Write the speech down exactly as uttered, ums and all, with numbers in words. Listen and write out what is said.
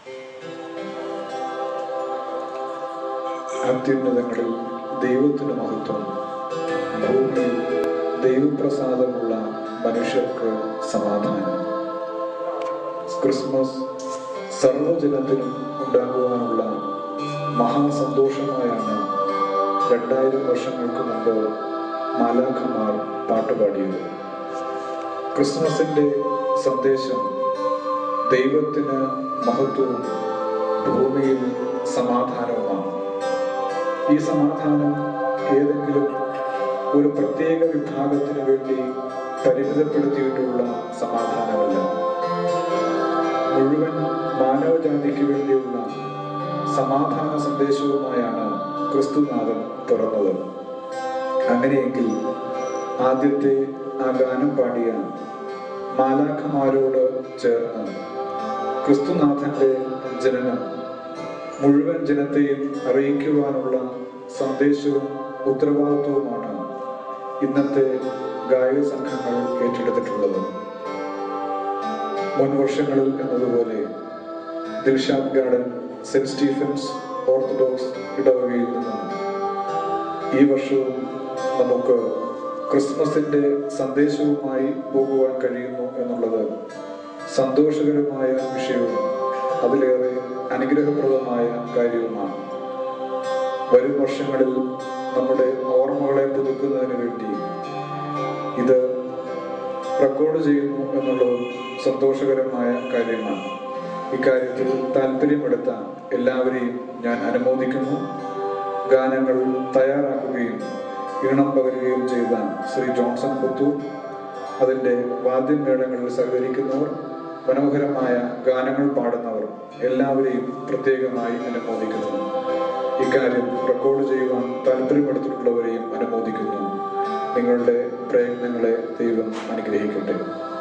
അത്യുന്നതങ്ങളിൽ ദൈവത്തിന് മഹത്വം, ഭൂമിയിൽ ദൈവപ്രസാദമുള്ള മനുഷ്യർക്ക് സമാധാനം. ക്രിസ്മസ് സർവ്വജനത്തിനും ഉണ്ടാകുവാനുള്ള മഹാസന്തോഷമായാണ് രണ്ടായിരം വർഷങ്ങൾക്ക് മുമ്പ് മാലാഖമാർ പാട്ടുപാടിയത്. ക്രിസ്മസിൻ്റെ സന്ദേശം ദൈവത്തിന് മഹത്വവും ഭൂമിയിൽ സമാധാനവുമാണ്. ഈ സമാധാനം ഏതെങ്കിലും ഒരു പ്രത്യേക വിഭാഗത്തിന് വേണ്ടി പരിമിതപ്പെടുത്തിയിട്ടുള്ള സമാധാനമല്ല. മുഴുവൻ മാനവജാതിക്ക് വേണ്ടിയുള്ള സമാധാന സന്ദേശവുമായാണ് ക്രിസ്തുനാഥൻ തുറന്നത്. അങ്ങനെയെങ്കിൽ ആദ്യത്തെ ആ ഗാനം പാടിയ മാലാഖമാരോട് ചേർന്ന് ക്രിസ്തുനാഥന്റെ ജനനം മുഴുവൻ ജനത്തെയും അറിയിക്കുവാനുള്ള സന്ദേശവും ഉത്തരവാദിത്വവുമാണ് ഇന്നത്തെ ഗായക സംഘങ്ങൾ ഏറ്റെടുത്തിട്ടുള്ളത്. മുൻ വർഷങ്ങളിൽ എന്നതുപോലെ Dilshad Garden Saint Stephen's Orthodox ഇടവകയിൽ നിന്നും ഈ വർഷവും നമുക്ക് ക്രിസ്മസിന്റെ സന്ദേശവുമായി പോകുവാൻ കഴിയുന്നു എന്നുള്ളത് സന്തോഷകരമായ വിഷയവും അതിലേറെ അനുഗ്രഹപ്രദമായ കാര്യവുമാണ്. വരും വർഷങ്ങളിൽ നമ്മുടെ ഓർമ്മകളെ പുതുക്കുന്നതിന് വേണ്ടി ഇത് റെക്കോർഡ് ചെയ്യുന്നു എന്നുള്ളതും സന്തോഷകരമായ കാര്യമാണ്. ഇക്കാര്യത്തിൽ താല്പര്യമെടുത്ത എല്ലാവരെയും ഞാൻ അനുമോദിക്കുന്നു. ഗാനങ്ങൾ തയ്യാറാക്കുകയും ഈണം പകരുകയും ചെയ്ത ശ്രീ ജോൺസൺ പുത്തൂർ, അതിൻ്റെ വാദ്യമേളങ്ങളിൽ സഹകരിക്കുന്നവർ, മനോഹരമായ ഗാനങ്ങൾ പാടുന്നവർ എല്ലാവരെയും പ്രത്യേകമായി അനുമോദിക്കുന്നു. ഇക്കാര്യം റെക്കോർഡ് ചെയ്യുവാൻ താല്പര്യപ്പെടുത്തിയിട്ടുള്ളവരെയും അനുമോദിക്കുന്നു. നിങ്ങളുടെ പ്രയത്നങ്ങളെ ദൈവം അനുഗ്രഹിക്കട്ടെ.